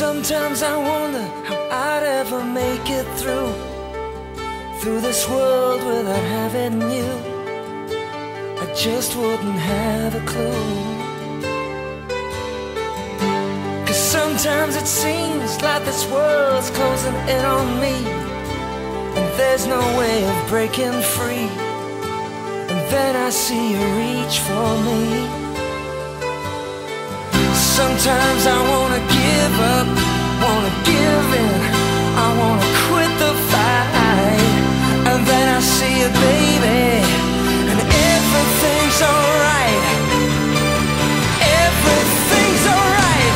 Sometimes I wonder how I'd ever make it through this world without having you. I just wouldn't have a clue. 'Cause sometimes it seems like this world's closing in on me, and there's no way of breaking free. And then I see you reach for me. Sometimes I wanna give up, wanna give in, I wanna quit the fight. And then I see you, baby, and everything's alright. Everything's alright.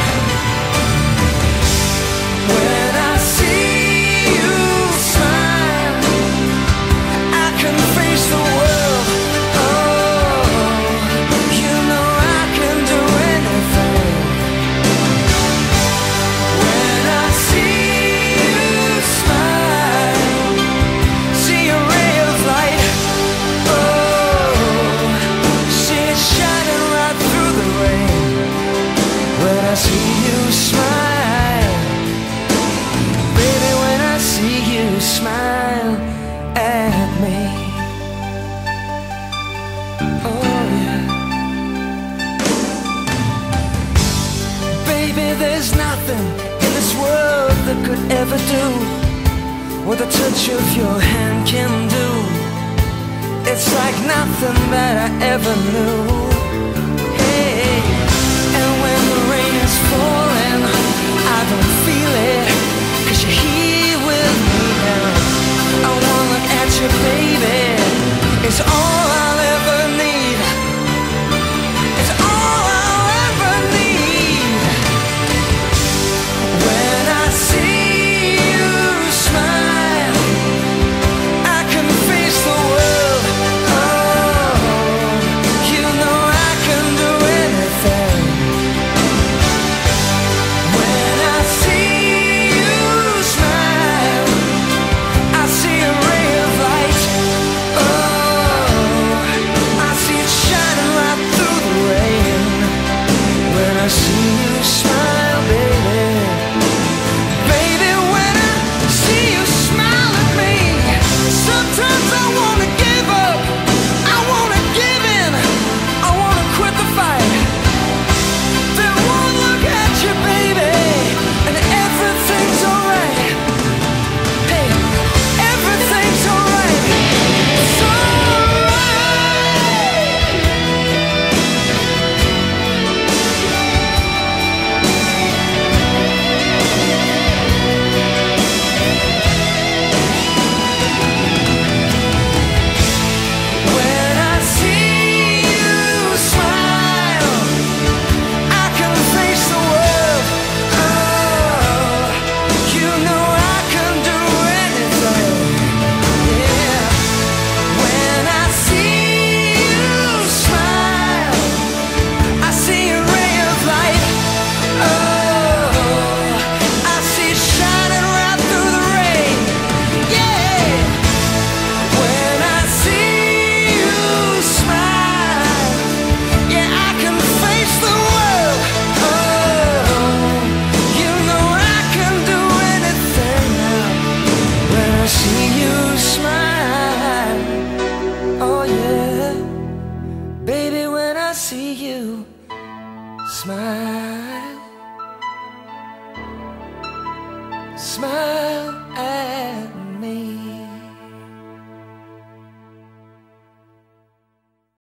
When I see you smile, I can face the world. Oh, you know I can do anything. When I see you smile, see a ray of light. Oh, see it shining right through the rain. When I see you smile, baby, when I see you smile at me. Oh yeah. Baby, there's nothing in this world that could ever do what the touch of your hand can do. It's like nothing that I ever knew. Hey, and when the rain is falling, I don't feel it, 'cause you're here with me now. I wanna look at you, baby, it's all I'll ever need. It's all I'll ever need. When I see you smile, I can face the world. Oh, you know I can do anything. When I see you smile, I see a ray of light. Oh, I see it shining right through the rain. When I see you smile, baby, baby, when I see you smile at me, sometimes I wanna give up, I wanna give in, I wanna quit the fight. Then one look at you, baby, and everything's alright. Hey, everything's alright. It's alright. When I see you smile, I can face the world. Oh, you know I can do anything. Yeah. When I see you smile, I see a ray of light. Oh, I see it shining right through the rain. Yeah. When I see you smile, yeah, I can face the world. Oh, you know I can do anything now. When I see you smile, oh yeah, baby, when I see you smile, smile at